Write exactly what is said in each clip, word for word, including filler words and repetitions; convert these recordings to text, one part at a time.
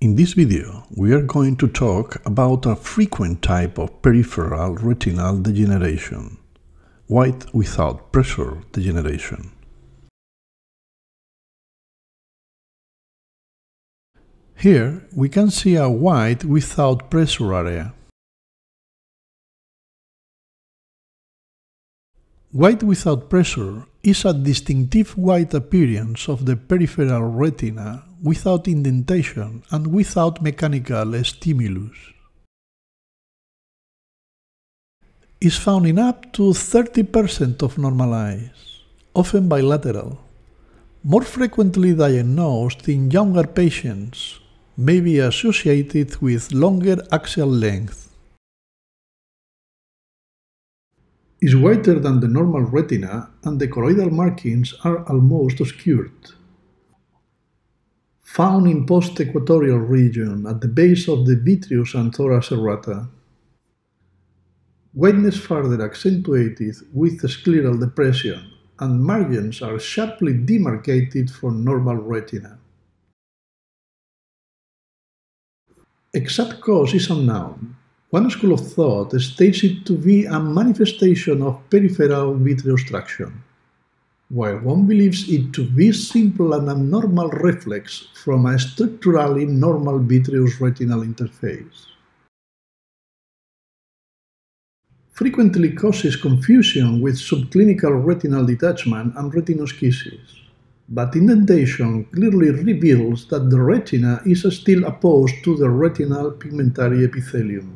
In this video, we are going to talk about a frequent type of peripheral retinal degeneration, white without pressure degeneration. Here we can see a white without pressure area. White without pressure is a distinctive white appearance of the peripheral retina without indentation and without mechanical stimulus. Is found in up to thirty percent of normal eyes, often bilateral, more frequently diagnosed in younger patients, may be associated with longer axial length. Is whiter than the normal retina and the choroidal markings are almost obscured. Found in post-equatorial region at the base of the vitreous and thorax serrata. Whiteness further accentuated with scleral depression, and margins are sharply demarcated for normal retina. Exact cause is unknown. One school of thought states it to be a manifestation of peripheral vitreostructure, while one believes it to be simple and abnormal reflex from a structurally normal vitreous retinal interface. Frequently causes confusion with subclinical retinal detachment and retinoschisis, but indentation clearly reveals that the retina is still opposed to the retinal pigmentary epithelium.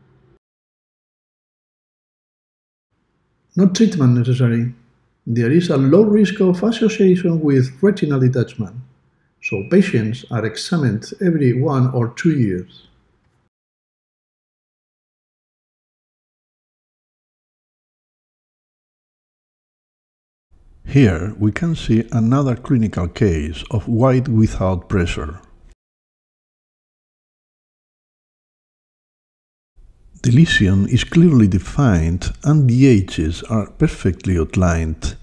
No treatment necessary. There is a low risk of association with retinal detachment, so patients are examined every one or two years. Here we can see another clinical case of white without pressure. The lesion is clearly defined and the edges are perfectly outlined.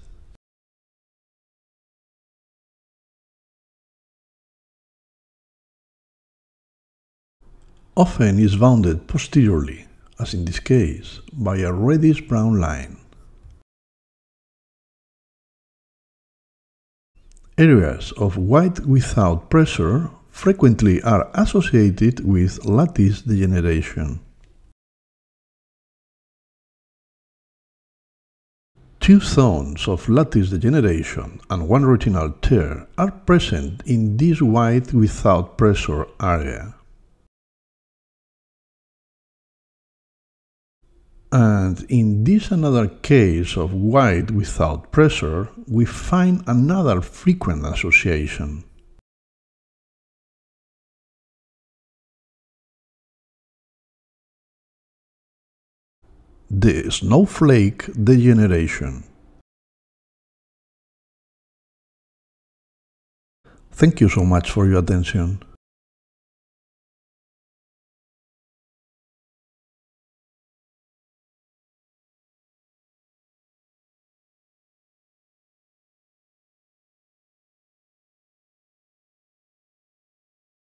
Often is bounded posteriorly, as in this case, by a reddish-brown line. Areas of white without pressure frequently are associated with lattice degeneration. Two zones of lattice degeneration and one retinal tear are present in this white without pressure area. And in this another case of white without pressure, we find another frequent association. The snowflake degeneration. Thank you so much for your attention.